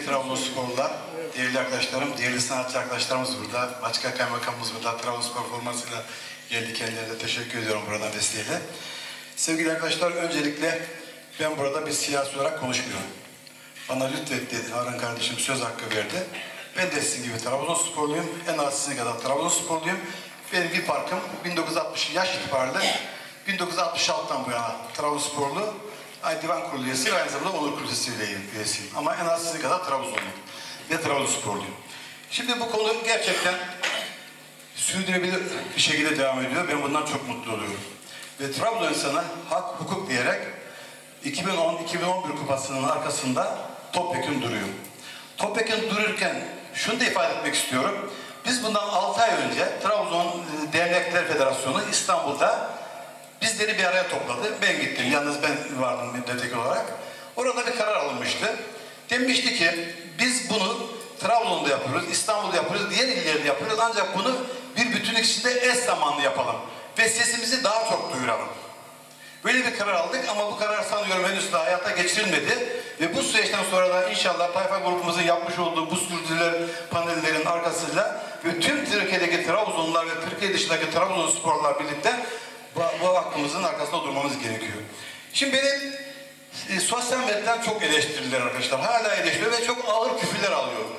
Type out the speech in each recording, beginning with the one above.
Trabzonsporlular, değerli arkadaşlarım, değerli sanatçı arkadaşlarımız burada. Başka kaymakamımız burada. Trabzonspor formasıyla geldi, kendilerine teşekkür ediyorum buradan vesileyle. Sevgili arkadaşlar, öncelikle ben burada bir siyasi olarak konuşmuyorum. Bana lütfetti, Harun kardeşim söz hakkı verdi. Ben de sizin gibi Trabzonsporluyum. En az sizin kadar Trabzonsporluyum. Benim bir farkım 1960 yaş itibariyle 1966'dan bu yana Trabzonsporlu. Divan Kurulu üyesi ve aynı zamanda Onur Kurulu üyesiyim. Ama en az sizin kadar Trabzonluyum ve Trabzonsporluyum. Şimdi bu konu gerçekten sürdürülebilir bir şekilde devam ediyor. Ben bundan çok mutlu oluyorum. Ve Trabzon insana hak, hukuk diyerek 2010-2011 kupasının arkasında topyekun duruyor. Topyekun dururken şunu da ifade etmek istiyorum. Biz bundan 6 ay önce Trabzon Dernekler Federasyonu İstanbul'da bizleri bir araya topladı. Ben gittim. Yalnız ben vardım milletvekili olarak. Orada bir karar alınmıştı. Demişti ki biz bunu Trabzon'da yapıyoruz, İstanbul'da yapıyoruz, diğer illerde yapıyoruz. Ancak bunu bir bütünlük içinde eş zamanlı yapalım. Ve sesimizi daha çok duyuralım. Böyle bir karar aldık ama bu karar sanıyorum henüz daha hayata geçirilmedi. Ve bu süreçten sonra da inşallah Tayfa grubumuzun yapmış olduğu bu sürdürülebilir panellerin arkasıyla ve tüm Türkiye'deki Trabzonlular ve Türkiye dışındaki Trabzonsporlular birlikte bu hakkımızın arkasında durmamız gerekiyor. Şimdi benim sosyal medyadan çok eleştiriler arkadaşlar. Hala eleştiriyor ve çok ağır küfürler alıyorum.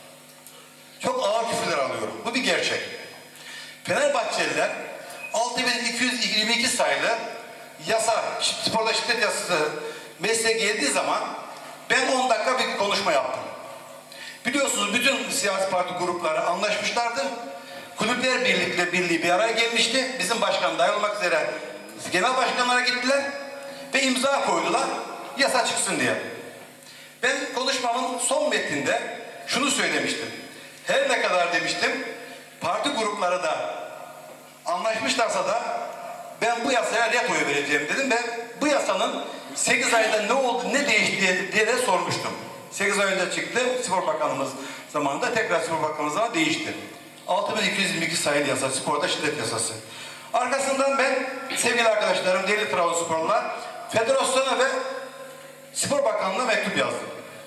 Çok ağır küfürler alıyorum. Bu bir gerçek. Fenerbahçeliler 6222 sayılı yasa, sporda şiddet yasası meclise geldiği zaman ben 10 dakika bir konuşma yaptım. Biliyorsunuz bütün siyasi parti grupları anlaşmışlardı. Kulüpler Birliği bir araya gelmişti. Bizim başkan dahil olmak üzere genel başkanlara gittiler ve imza koydular yasa çıksın diye. Ben konuşmamın son metninde şunu söylemiştim. Her ne kadar demiştim parti grupları da anlaşmışlarsa da ben bu yasaya ret oyu vereceğim dedim ve bu yasanın 8 ayda ne oldu, ne değişti diye de sormuştum. 8 ay önce çıktı, Spor Bakanımız zamanında tekrar Spor Bakanımız zamanında değişti. 6222 sayılı yasa, sporda şiddet yasası. Arkasından ben sevgili arkadaşlarım, değerli Trabzonsporlular, Federasyona ve Spor Bakanlığı'na mektup yazdım.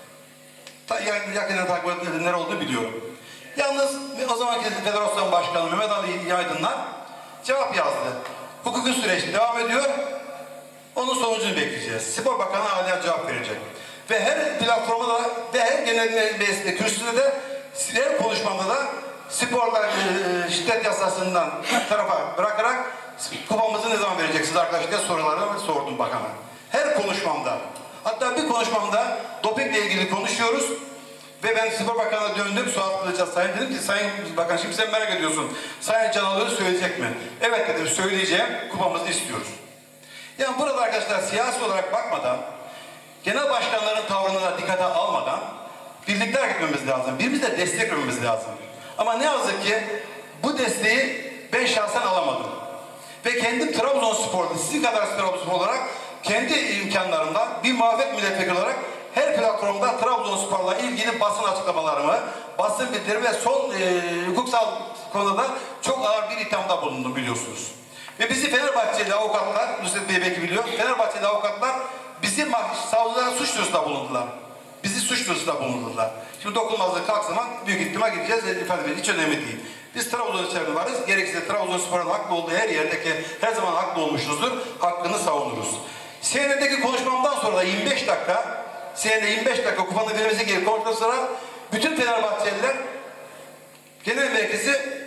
Yakından takip edenler olduğunu biliyorum. Yalnız o zamanki Federasyon Başkanı Mehmet Ali Yaydınlar cevap yazdı. Hukuki süreç devam ediyor. Onun sonucunu bekleyeceğiz. Spor Bakanı hala cevap verecek. Ve her platformda da ve her genel mecliste, kürsüde de her konuşmamda da sporla şiddet yasasından tarafa bırakarak kupamızı ne zaman vereceksiniz arkadaşlar sorularını sordum bakana. Her konuşmamda. Hatta bir konuşmamda dopingle ilgili konuşuyoruz. Ve ben Spor Bakanı'na döndüm, Suat Kılıç'a sayın dedim ki Sayın Bakan şimdi sen merak ediyorsun. Sayın Canalı'yı söyleyecek mi? Evet dedim söyleyeceğim, kupamızı istiyoruz. Yani burada arkadaşlar siyasi olarak bakmadan, genel başkanların tavrını da dikkate almadan birlikte hareket etmemiz lazım. Birbirimize destek vermemiz lazım. Ama ne yazık ki bu desteği ben şahsen alamadım. Ve kendim Trabzonspor'da, sizin kadar Trabzonspor olarak kendi imkanlarımda bir muhalefet milletvekili olarak her platformda Trabzonspor'la ilgili basın açıklamalarımı, basın bildirimi ve son hukuksal konuda çok ağır bir ithamda bulundum biliyorsunuz. Ve bizi Fenerbahçeli avukatlar, Nusret Bey belki biliyor, Fenerbahçeli avukatlar bizi savcılara suç duyurusunda bulundular. Bizi suç duyurusunda bulundular. Şimdi dokunulmazlık kalk zaman büyük ihtimal gideceğiz, ifade hiç önemli değil. Biz Trabzon içerisinde varız, gerekirse Trabzonspor'un haklı olduğu her yerdeki her zaman haklı olmuşuzdur, hakkını savunuruz. CNN'deki konuşmamdan sonra da 25 dakika, CNN'de 25 dakika kupanın verilmesi gerektiği konuşmadan sonra bütün Fenerbahçeliler genel merkezi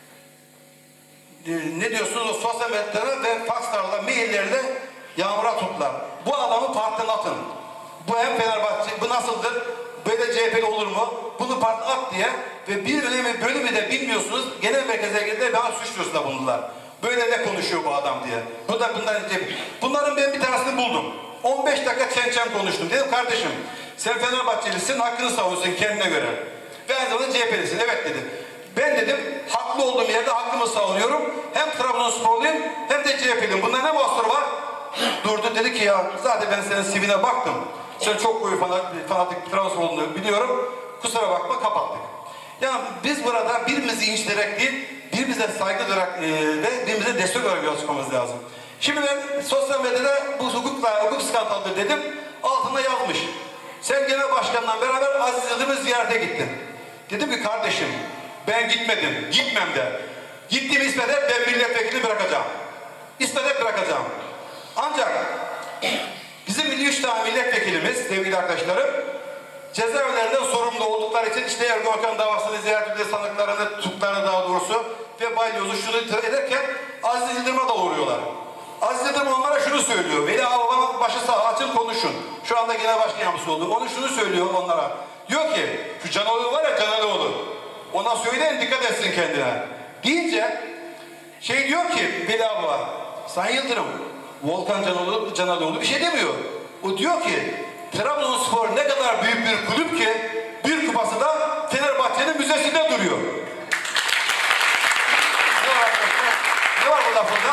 ne diyorsunuz o sosyal medyada ve fakslarla, maillerle yağmura tuttular. Bu adamı partiden atın. Bu hem Fenerbahçe, bu nasıldır? Böyle CHP'li olur mu? Bunu partiden at diye ve bir önemli bölümü de bilmiyorsunuz. Genel merkeze girdiler bana suç duyurusunda bulundular. Böyle ne konuşuyor bu adam diye. Bunların ben bir tanesini buldum. 15 dakika çen konuştum. Dedim kardeşim sen Fenerbahçelisin, hakkını savunuyorsun kendine göre. Ve aynı zamanda CHP'lisin. Evet dedi. Ben dedim haklı olduğum yerde hakkımı savunuyorum. Hem Trabzonsporluyum hem de CHP'liyim. Bunda ne mahsuru var? Durdu dedi ki ya zaten ben senin CV'ne baktım. Sen çok koyu fanatik Trabzonspor olduğunu biliyorum. Kusura bakma kapattık. Yani biz burada birbirimizi inçlerek değil, birbirimize saygı duyarak ve birbirimize destek olarak yol çıkmamız lazım. Şimdi ben sosyal medyada bu hukuk skandalıdır dedim. Altında yazmış. Sen genel başkanla beraber Aziz Yıldırım'ı ziyarete gittin. Dedim ki kardeşim ben gitmedim, gitmem de. Gittiğim İsmet'e ben milletvekili bırakacağım. İsmet'e bırakacağım. Ancak bizim 3 tane milletvekilimiz sevgili arkadaşlarım cezaevlerinden sorumlu oldukları için işte Erdoğan davasını ziyaret ediyor, sanıklarını, tutuklarını daha doğrusu ve balyozu şunu ederken Aziz Yıldırım'a da uğruyorlar. Aziz Yıldırım onlara şunu söylüyor. Veli Ağabey'in başı sağ, açın konuşun. Şu anda genel başkan yardımcısı oldu. Onu şunu söylüyor onlara. Diyor ki şu Canoğlu var ya Canoğlu. Ona söyleyin dikkat etsin kendine. Deyince şey diyor ki Veli Ağabey, Sayın Yıldırım Volkan Canoğlu bir şey demiyor. O diyor ki Trabzonspor ne kadar büyük bir kulüp ki bir kupası da Fenerbahçe'nin müzesinde duruyor. Ne var bu lafında?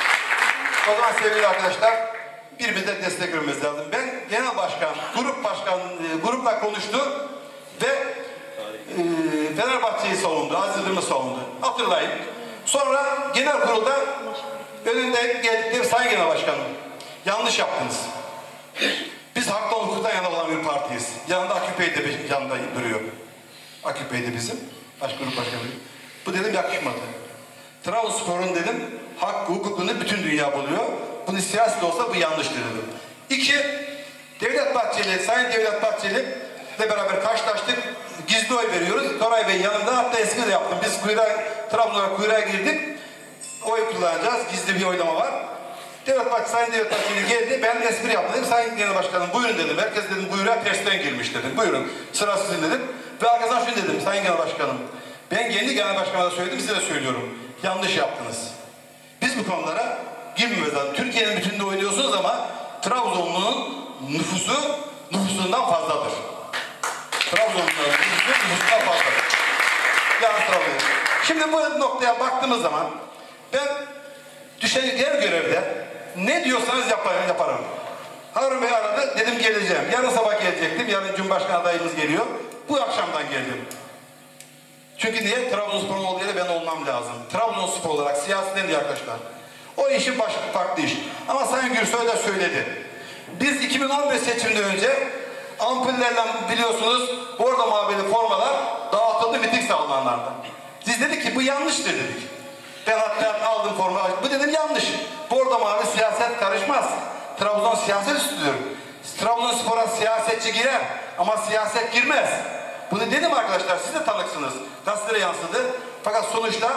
O zaman sevgili arkadaşlar birbirimize destek vermemiz lazım. Ben genel başkan, grupla konuştu ve Fenerbahçe'yi savundu, Aziz Yıldırım'ı savundu. Hatırlayın. Sonra genel kurulda önünde geldikleri Sayın Genel Başkanım, yanlış yaptınız. Biz haktan hukuktan yana olan bir partiyiz. Yanında Akif Bey de yanında duruyor. Akif Bey de bizim. Grup başkanı. Bu dedim yakışmadı. Trabzonspor'un dedim hakkı hukukunu bütün dünya buluyor. Bunu siyasi de olsa bu yanlıştır dedim. 2. Devlet Bahçeli, Sayın Devlet Bahçeli ile beraber karşılaştık. Gizli oy veriyoruz. Koray Bey yanında hatta eski de yaptım. Biz Trabzon'a kuyruğa girdik. Oy kullanacağız. Gizli bir oylama var. Sayın Devlet Bahçeli geldi. Ben espri yaptım. Dedim, Sayın Genel Başkanım buyurun dedim. Herkes dedim buyruğa tersten girmiş dedim. Buyurun. Sıra sizin dedim. Ve arkasından şunu dedim. Sayın Genel Başkanım. Ben kendi Genel Başkanıma da söyledim. Size de söylüyorum. Yanlış yaptınız. Biz bu konulara girmiyoruz. Türkiye'nin bütününde oynuyorsunuz ama Trabzonlu'nun nüfusundan fazladır. Trabzonlu'nun nüfusundan fazladır. Yani Trabzon. Şimdi bu noktaya baktığımız zaman ben her görevde ne diyorsanız yaparım. Harun Bey aradı, dedim geleceğim. Yarın sabah gelecektim, yarın Cumhurbaşkanı adayımız geliyor. Bu akşamdan geldim. Çünkü niye? Trabzonspor'un olduğu yerde ben olmam lazım. Trabzonspor olarak siyaseten diye arkadaşlar. O işin farklı iş. Ama Sayın Gürsoy da söyledi. Biz 2015 seçimden önce ampullerle biliyorsunuz bordo mavili formalar dağıtıldı miting salonlarında. Biz dedik ki bu yanlıştır dedik. Ben hatta aldım forma. Bu dedim yanlış. Bordo mavi siyaset karışmaz. Trabzon siyaset üstüdür. Trabzonspor'a siyasetçi girer ama siyaset girmez. Bunu dedim arkadaşlar. Siz de tanıksınız. Gazetelere yansıdı. Fakat sonuçta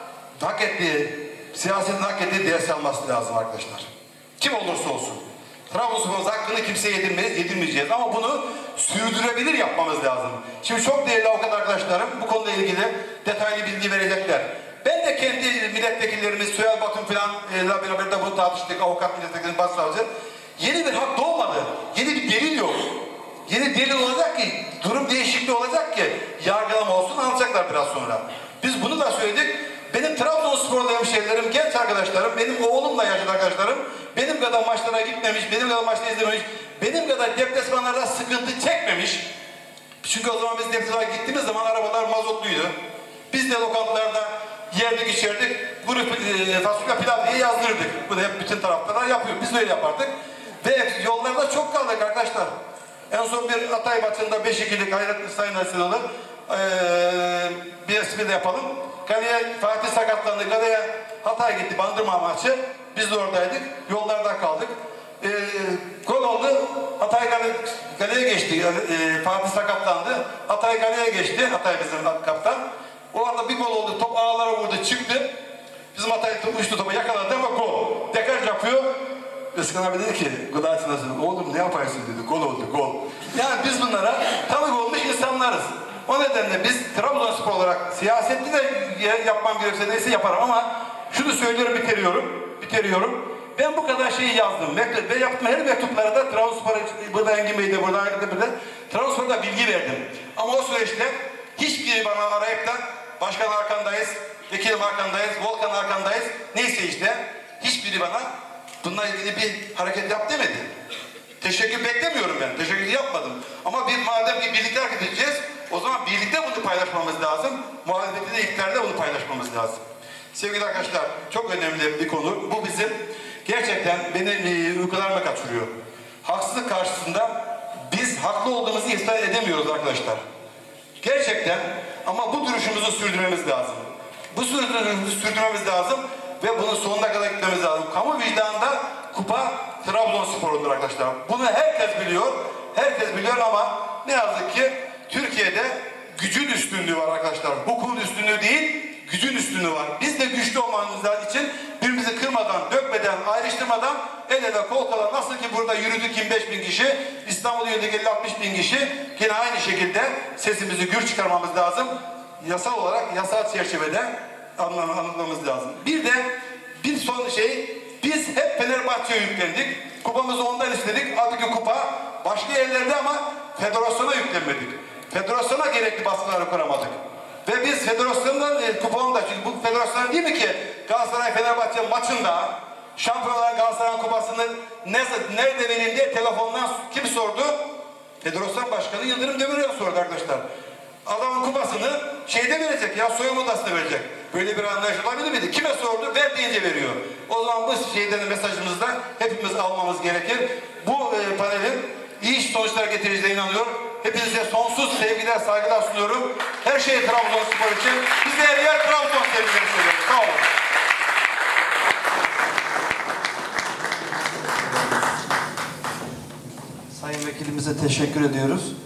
siyasetin hak ettiği ders alması lazım arkadaşlar. Kim olursa olsun. Trabzonspor'un hakkını kimseye yedirmeyeceğiz ama bunu sürdürebilir yapmamız lazım. Şimdi çok değerli avukat arkadaşlarım bu konuyla ilgili detaylı bilgi verecekler. Ben de kendi milletvekillerimiz Süheyl Batum filanla beraber de bunu tartıştık. Avukat milletvekillerimiz başsavcı. Yeni bir hak doğmadı. Yeni bir delil yok. Yeni delil olacak ki, durum değişikliği olacak ki yargılama olsun alacaklar biraz sonra. Biz bunu da söyledik. Benim Trabzonsporlu hemşehrilerim, genç arkadaşlarım, benim oğlumla yaşlı arkadaşlarım, benim kadar maçlara gitmemiş, benim kadar maçları izlememiş, benim kadar deplasmanlarda sıkıntı çekmemiş. Çünkü o zaman biz deplasmana gittiğimiz zaman arabalar mazotluydu. Biz de lokantalarda yerdik içerdik, fasulye pilav diye yazdırırdık. Bunu hep bütün taraftarlar yapıyor. Biz de öyle yapardık. Ve yollarda çok kaldık arkadaşlar. En son bir Hatay maçında 5-2'lik Hayrettin Sayın Asinalı bir espri de yapalım. Kaleye Fatih sakatlandı. Kaleye Hatay gitti. Bandırma maçı. Biz de oradaydık. Yollarda kaldık. Gol oldu. Hatay kaleye geçti. Fatih sakatlandı. Hatay kaleye geçti. Hatay bizim kaptan. O arada bir gol oldu. Top ağlara vurdu. Çıktı. Bizim Hatay uçtu topa yakaladı ama gol. Dekaj yapıyor. Özkan abi dedi ki gıda sınırsın. Oğlum ne yaparsın dedi. Gol oldu. Gol. Yani biz bunlara tanık olmuş insanlarız. O nedenle biz Trabzonspor olarak siyasetli de yapmam gerekirse neyse yaparım ama şunu söylüyorum bitiriyorum. Ben bu kadar şeyi yazdım. Ve yaptığım her mektuplara da Trabzonspor'a burada Engin Bey'de burada Trabzonspor'da bilgi verdim. Ama o süreçte hiçbiri bana arayıp da başkan arkandayız, vekilim arkandayız, Volkan arkandayız. Neyse işte hiçbiri bana bununla ilgili bir hareket yap demedi. Teşekkür beklemiyorum ben. Teşekkür yapmadım. Ama madem ki birlikte hareket edeceğiz o zaman birlikte bunu paylaşmamız lazım. Muhalefette de iktidarda bunu paylaşmamız lazım. Sevgili arkadaşlar çok önemli bir konu. Bu bizim gerçekten beni uykularıma kaçırıyor. Haksızlık karşısında biz haklı olduğumuzu ifade edemiyoruz arkadaşlar. Gerçekten ama bu duruşumuzu sürdürmemiz lazım. Bu duruşumuzu sürdürmemiz lazım ve bunun sonuna kadar gitmemiz lazım. Kamu vicdanında kupa Trabzonspor'undur arkadaşlar. Bunu herkes biliyor. Herkes biliyor ama ne yazık ki Türkiye'de gücün üstünlüğü var arkadaşlar. Hukukun üstünlüğü değil, gücün üstünlüğü var. Biz de güçlü olmamız için birbirimizi kırmadan, dökmeden, ayrıştırmadan el ele kol kola nasıl ki burada yürüdük 25 bin kişi, İstanbul'da yürüdük 50-60 bin kişi, yine aynı şekilde sesimizi gür çıkarmamız lazım. Yasal olarak, yasal çerçevede anlamamız lazım. Bir de bir son şey, biz hep Fenerbahçe'ye yüklendik. Kupamızı ondan istedik. Halbuki kupa başka yerlerde ama federasyona yüklenmedik. Federasyona gerekli baskıları kuramadık. Ve biz federasyondan kupanın da, çünkü bu federasyon değil mi ki Galatasaray Fenerbahçe maçında Şampiyonlar Galatasaray kupasının nerede verildi diye telefondan kim sordu? Federasyon Başkanı Yıldırım Demirören sordu arkadaşlar. Adamın kupasını şeyde verecek ya, soyunma odasında verecek. Böyle bir anlayış olabilir miydi? Kime sordu? Ver deyince veriyor. O zaman bu şeyden mesajımızı da hepimiz almamız gerekir. Bu panelin iyi sonuçlar getireceğine inanıyorum. Hepinize sonsuz sevgiler, saygılar sunuyorum. Her şey Trabzonspor için. Biz de her yer Trabzon sevgileri söylüyoruz. Sağ olun. Sayın Vekilimize teşekkür ediyoruz.